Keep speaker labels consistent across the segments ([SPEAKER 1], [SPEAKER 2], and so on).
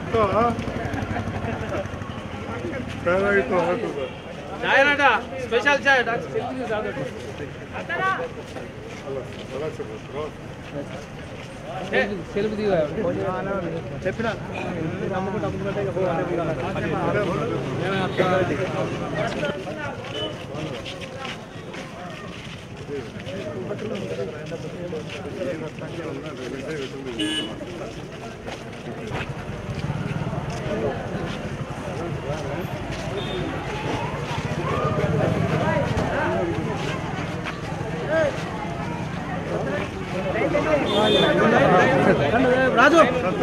[SPEAKER 1] Special చాయ్ self దిగా చెప్పినా రాజు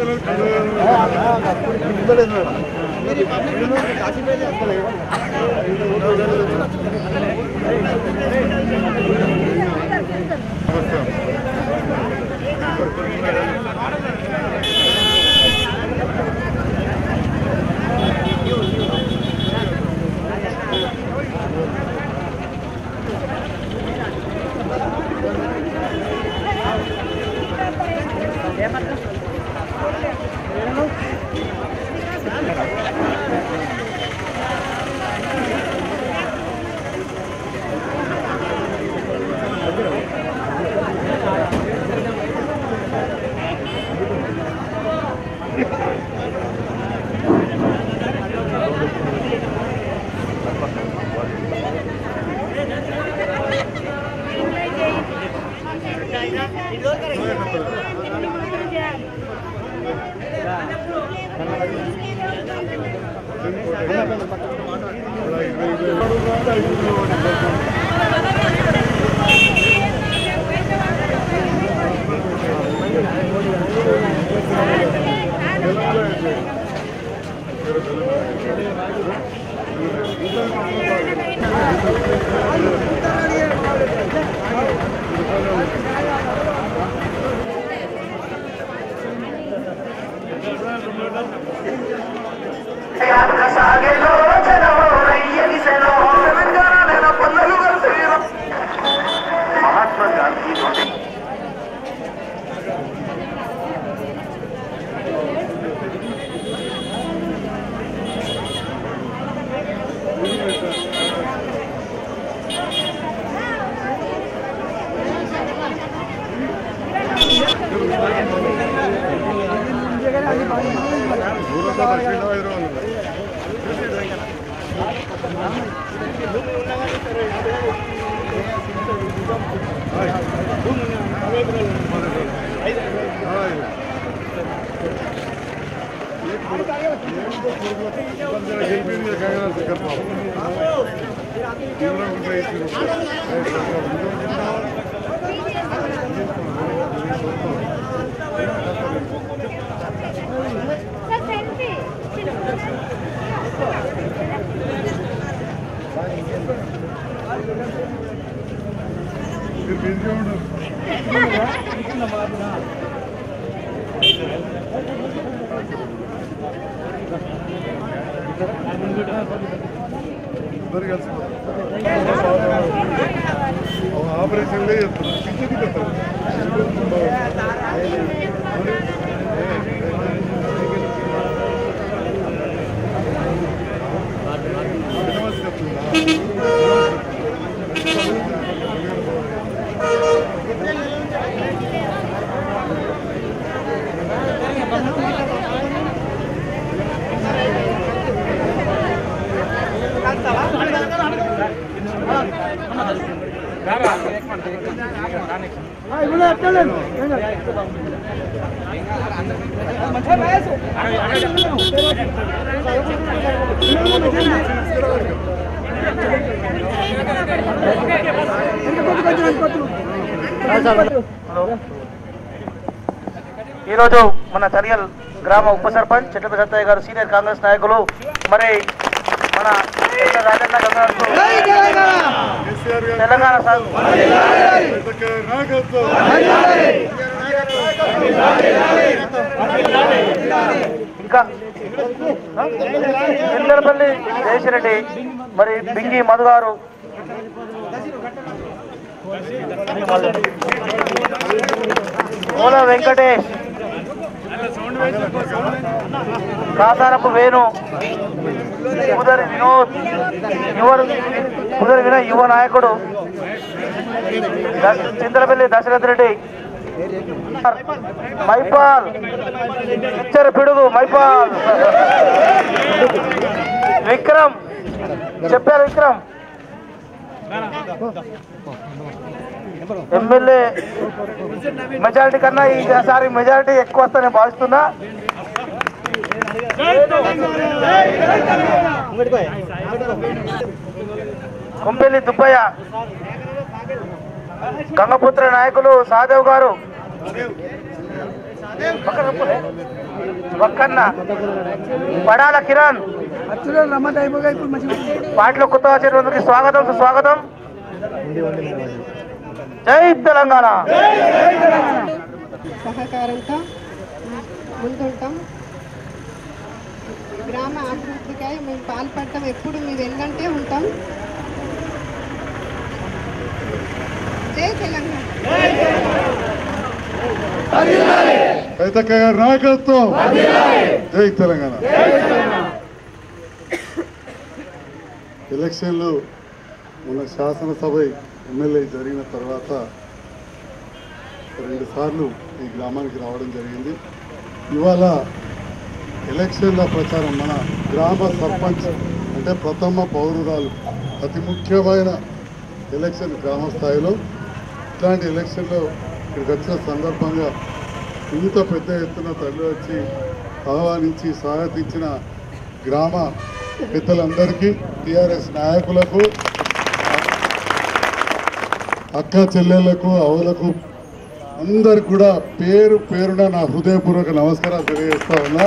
[SPEAKER 1] operation ఈరోజు మన చర్యల్ గ్రామ ఉప సర్పంచ్ చెట్లపల్లి సత్తయ్య గారు సీనియర్ కాంగ్రెస్ నాయకులు మరి మన రాజన్న గంగాధర్ తెలంగాణ ఇంకా ఇందరపల్లి జయశ్రెడ్డి మరి బింగి మధు గారు ఓలా వెంకటేష్ కాసారపు వేణు, ఉదరి వినోద్, ఉదరి వినయ్ యువ నాయకుడు చింతలపల్లి దశరథ్ రెడ్డి, మైపాల్ ఇచ్చరు పిడుగు మైపాల్, విక్రమ్ చెప్పారు విక్రమ్ ఎమ్మెల్యే మెజారిటీ కన్నా ఈసారి మెజారిటీ ఎక్కువ వస్తుందని భావిస్తున్నా. కొంపెల్లి దుబ్బయ్య, గంగపుత్ర నాయకులు సాదేవ్ గారు, వక్కన్న, పడాల కిరణ్, పాటలో కొత్తగా వచ్చేటందుకు స్వాగతం సుస్వాగతం. జై తెలంగాణ.
[SPEAKER 2] సహకారంతో ముందుంటాం. గ్రామ అభివృద్ధికై మేము పాల్పడటం ఎప్పుడు మీ వెన్నంటే ఉంటాం. జై తెలంగాణ.
[SPEAKER 3] కవితక్క గారి నాయకత్వం. జై తెలంగాణ. ఎలక్షన్లు మన శాసనసభ ఎమ్మెల్యే జరిగిన తర్వాత 2 సార్లు ఈ గ్రామానికి రావడం జరిగింది. ఇవాళ ఎలక్షన్ల ప్రచారం మన గ్రామ సర్పంచ్ అంటే ప్రథమ పౌరురాలు అతి ముఖ్యమైన ఎలక్షన్ గ్రామ స్థాయిలో. ఇట్లాంటి ఎలక్షన్లో ఇక్కడికి వచ్చిన సందర్భంగా ఇంత పెద్ద ఎత్తున తరలి వచ్చి ఆహ్వానించి స్వాగతించిన గ్రామ పెద్దలందరికీ, టీఆర్ఎస్ నాయకులకు, అక్క చెల్లెళ్లకు, అవులకు అందరికి కూడా పేరు పేరున నా హృదయపూర్వక నమస్కారాలు తెలియజేస్తా ఉన్నా.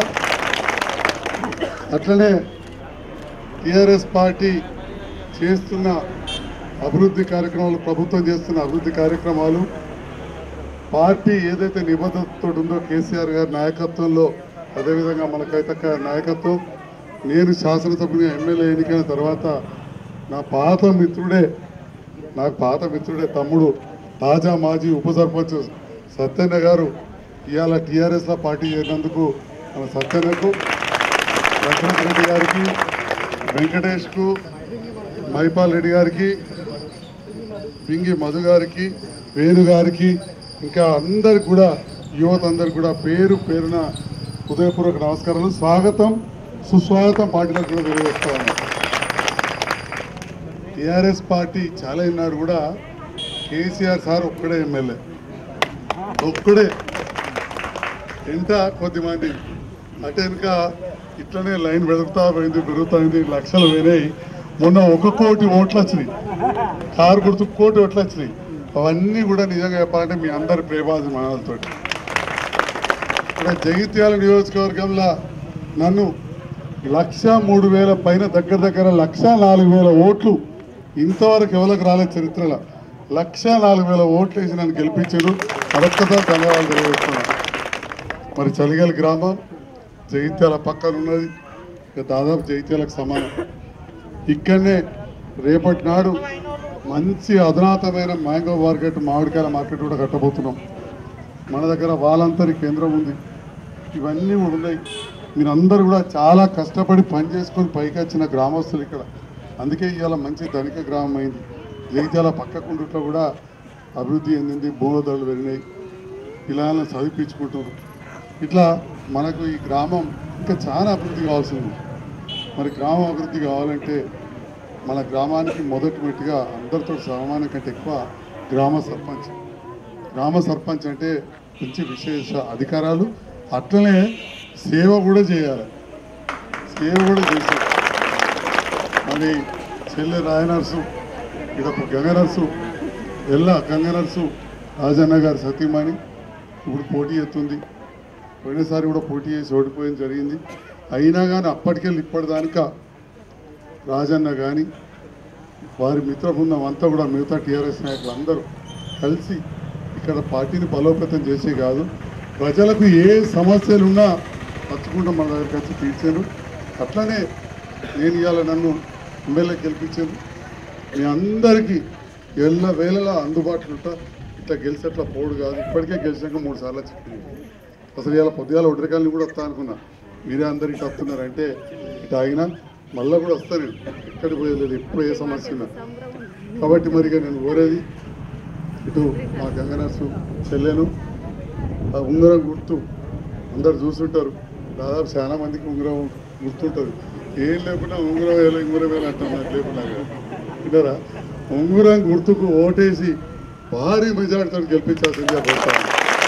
[SPEAKER 3] అట్లనే టీఆర్ఎస్ పార్టీ చేస్తున్న అభివృద్ధి కార్యక్రమాలు, ప్రభుత్వం చేస్తున్న అభివృద్ధి కార్యక్రమాలు, పార్టీ ఏదైతే నిబద్ధతతో ఉందో కేసీఆర్ గారి నాయకత్వంలో, అదేవిధంగా మన కవితక్క గారి నాయకత్వం, నేను శాసనసభ్యుని ఎమ్మెల్యే ఎన్నికైన తర్వాత నాకు పాత మిత్రుడే తమ్ముడు తాజా మాజీ ఉప సర్పంచ్ సత్యన్న గారు ఇవాళ టీఆర్ఎస్లో పార్టీ చేసినందుకు మన సత్యన్నకు, రఘునాథ్ రెడ్డి గారికి, వెంకటేష్కు, మైపాల్ రెడ్డి గారికి, పింగి మధు గారికి, వేణు గారికి, ఇంకా అందరికి కూడా యువత అందరికి కూడా పేరు పేరున హృదయపూర్వక నమస్కారాలు, స్వాగతం సుస్వాగతం పార్టీలకు కూడా తెలియజేస్తా ఉన్నాం. టీఆర్ఎస్ పార్టీ చాలా ఈనాడు కూడా కేసీఆర్ సార్ ఒక్కడే ఎమ్మెల్యే, ఒక్కడే. ఎంత కొద్దిమంది అటు వెనుక ఇట్లనే లైన్ పెరుగుతాయింది, లక్షలు పోయినాయి. మొన్న 1 కోటి ఓట్లు వచ్చినాయి, కారు గుర్తు 1 కోటి ఓట్లు వచ్చినాయి. అవన్నీ కూడా నిజంగా చెప్పాలంటే మీ అందరి ప్రేమాభిమానాలతో. ఇక్కడ జగిత్యాల నియోజకవర్గంలో నన్ను 103,000 పైన దగ్గర 104,000 ఓట్లు ఇంతవరకు ఎవరికి రాలేదు చరిత్రలో. 104,000 ఓట్లు వేసి నన్ను గెలిపించారు. మరొక్కసారి ధన్యవాదాలు తెలియజేస్తున్నాను. మరి చలిగల్ గ్రామం జగిత్యాల పక్కన ఉన్నది, దాదాపు జగిత్యాలకు సమానం. ఇక్కడనే రేపటి నాడు మంచి అధునాతమైన మ్యాంగో మార్కెట్, మామిడికాయల మార్కెట్ కూడా కట్టబోతున్నాం. మన దగ్గర వాలంతరీ కేంద్రం ఉంది, ఇవన్నీ కూడా ఉన్నాయి. మీరందరూ కూడా చాలా కష్టపడి పని చేసుకొని పైకి వచ్చిన గ్రామస్తులు ఇక్కడ. అందుకే ఇవాళ మంచి ధనిక గ్రామం అయింది. జగిత్యాల పక్కకుండుట్లో కూడా అభివృద్ధి చెందింది, భూమధరలు పెరిగినాయి, పిల్లలను చదివించుకుంటున్నారు. ఇట్లా మనకు ఈ గ్రామం ఇంకా చాలా అభివృద్ధి కావాల్సింది. మరి గ్రామం అభివృద్ధి కావాలంటే మన గ్రామానికి మొదటి మెట్టుగా అందరితో సమానం కంటే ఎక్కువ గ్రామ సర్పంచ్. గ్రామ సర్పంచ్ అంటే మంచి విశేష అధికారాలు, అట్లనే సేవ కూడా చేయాలి. సేవ కూడా చేశారు. మరి చెల్లె రాయనర్సు, ఇక్కడ గంగనర్సు, గంగనర్సు రాజన్న గారి సతీమణి ఇప్పుడు పోటీ చేస్తుంది. పోయినసారి కూడా పోటీ చేసి ఓడిపోయింది జరిగింది. అయినా కానీ అప్పటికెళ్ళి ఇప్పటిదానిక రాజన్న కానీ వారి మిత్ర బృందం అంతా కూడా మిగతా టీఆర్ఎస్ నాయకులు అందరూ కలిసి ఇక్కడ పార్టీని బలోపేతం చేసే కాదు, ప్రజలకు ఏ సమస్యలున్నా తచ్చుకుంటూ మన దగ్గరికి వచ్చి తీర్చారు. అట్లనే నేను ఇవాళ నన్ను ఎమ్మెల్యే గెలిపించాను. మీ అందరికీ వేళలా అందుబాటులో ఉంటా. ఇట్లా గెలిచేట్లా పోడు కాదు. ఇప్పటికే గెలిచాక 3 సార్లు చెప్పింది. అసలు ఇలా పొద్దుగాల ఒడ్రికాయలు కూడా వస్తా అనుకున్నా, మీరే అందరు ఇటు వస్తున్నారు అంటే ఇటు ఆగినా మళ్ళీ కూడా వస్తాను. నేను ఎక్కడికి పోయలేదు, ఎప్పుడు ఏ సమస్య ఉన్నా. కాబట్టి మరిగా నేను కోరేది ఇటు మా గంగనర్సు చెల్లెను ఆ ఉంగరం గుర్తు అందరు చూస్తుంటారు, దాదాపు చాలా మందికి ఉంగరం గుర్తుంటుంది. ఏం లేకుండా ఉంగరం వేయాలి అంటున్నారు లేకుండా విన్నారా. ఉంగరం గుర్తుకు ఓటేసి భారీ మెజార్టీతో గెలిపించాల్సిందిగా కోరుతాను.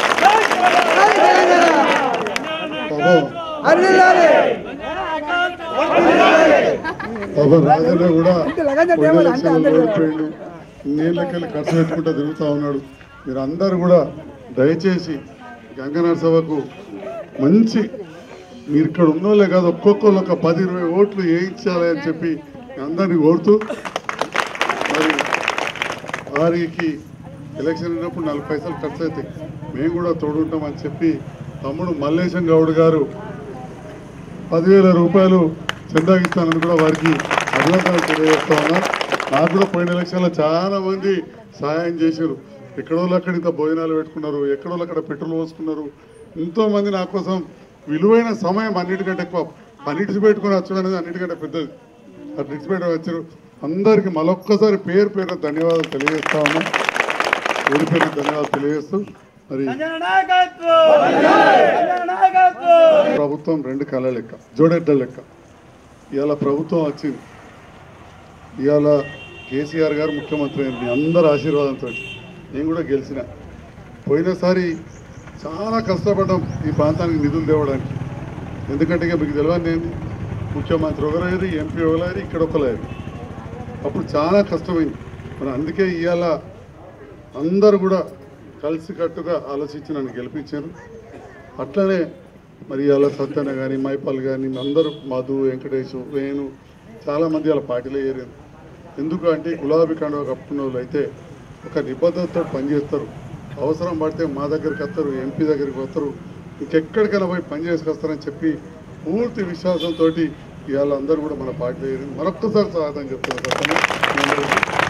[SPEAKER 3] రాజన్న కూడా ఓడిపోయిండు, ఇన్నేళ్ళకెళ్ళి ఖర్చు పెట్టుకుంటూ తిరుగుతూ ఉన్నాడు. మీరు అందరూ కూడా దయచేసి గంగనాథ సభకు మంచి మీరు ఇక్కడ ఉన్నోళ్ళే కాదు ఒక్కొక్కరు ఒక 10-20 ఓట్లు వేయించాలి అని చెప్పి అందరినీ కోరుతూ, మరి వారికి ఎలక్షన్ ఉన్నప్పుడు 40 పైసలు ఖర్చు అవుతాయి, మేము కూడా తోడుంటామని చెప్పి తమ్ముడు మల్లేశం గౌడ్ గారు 10,000 రూపాయలు చెందాగిస్తానని కూడా వారికి అభినందనలు తెలియజేస్తా ఉన్నా. నాకు కూడా పోయిన ఎలక్షన్లో చాలా మంది సహాయం చేశారు. ఎక్కడోళ్ళు అక్కడ ఇంత భోజనాలు పెట్టుకున్నారు, ఎక్కడోళ్ళు అక్కడ పెట్రోల్ పోసుకున్నారు. ఎంతోమంది నా కోసం విలువైన సమయం అన్నిటికంటే ఎక్కువ పని పెట్టుకుని వచ్చడం అనేది అన్నిటికంటే పెద్దది. అటు పెట్టి వచ్చారు. అందరికీ మరొక్కసారి పేరు పేరు ధన్యవాదాలు తెలియజేస్తా ఉన్నా. పేరు పేరు ధన్యవాదాలు తెలియజేస్తూ మరి ప్రభుత్వం 2 కళ్ళ లెక్క, జోడెడ్డ లెక్క. ఇవాళ ప్రభుత్వం వచ్చింది, ఇవాళ కేసీఆర్ గారు ముఖ్యమంత్రి అయింది మీ అందరి ఆశీర్వాదంతో. నేను కూడా గెలిచిన. పోయినసారి చాలా కష్టపడ్డాం ఈ ప్రాంతానికి నిధులు తేవడానికి. ఎందుకంటే ఇక మీకు తెలియదు, నేను ముఖ్యమంత్రి ఒకలేరు, ఎంపీ ఒకలేరు, ఇక్కడ ఒకలేరు. అప్పుడు చాలా కష్టమైంది. మరి అందుకే ఇవాళ అందరూ కూడా కలిసికట్టుగా ఆలోచించి నన్ను గెలిపించారు. అట్లనే మరి ఇవాళ సత్యన కానీ మైపాల్ కానీ అందరూ మధు, వెంకటేష్, వేణు చాలామంది వాళ్ళ పార్టీలో ఏరారు. ఎందుకు అంటే గులాబీ కండువ కప్పుకున్న వాళ్ళు అయితే ఒక నిబద్ధతతో పనిచేస్తారు. అవసరం పడితే మా దగ్గరికి వస్తారు, ఎంపీ దగ్గరికి వస్తారు, ఇంకెక్కడికైనా పోయి పని చేసుకొస్తారని చెప్పి పూర్తి విశ్వాసంతో ఇవాళ అందరూ కూడా మన పార్టీలో ఏరారు. మరొక్కసారి స్వాగతం చెప్తున్నారు.